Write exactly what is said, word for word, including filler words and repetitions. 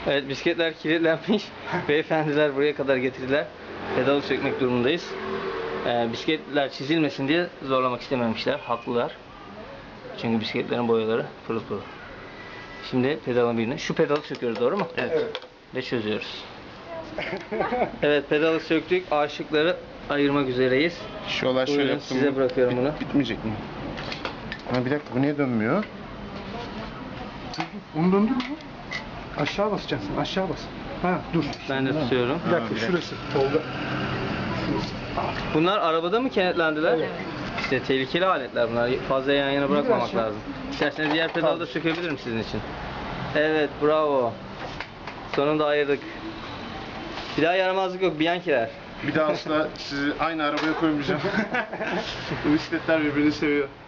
Evet, bisikletler kilitlenmiş. Beyefendiler buraya kadar getirdiler. Pedalı sökmek durumundayız. Ee, bisikletler çizilmesin diye zorlamak istememişler. Haklılar. Çünkü bisikletlerin boyaları pırıl pırıl. Şimdi pedalın birini. Şu pedalı söküyoruz, doğru mu? Evet. Ve çözüyoruz. Evet, pedalı söktük. Aşıkları ayırmak üzereyiz. Şu olay şöyle Buyurun, yaptım. size bırakıyorum bunu. Bitmeyecek mi? Ha, bir dakika, bu niye dönmüyor? Onu döndür mü? Aşağı basacaksın, aşağı bas. Ha dur. Ben de tutuyorum. Bir dakika, bir dakika. şurası. Tolga. Bunlar arabada mı kenetlendiler? Evet. İşte tehlikeli aletler bunlar. Fazla yan yana bırakmamak aşağı. lazım. İsterseniz diğer pedalı da sökebilirim sizin için. Evet, bravo. Sonunda ayırdık. Bir daha yaramazlık yok, Bianchi'ler. Bir daha asla sizi aynı arabaya koymayacağım. Bu bisikletler birbirini seviyor.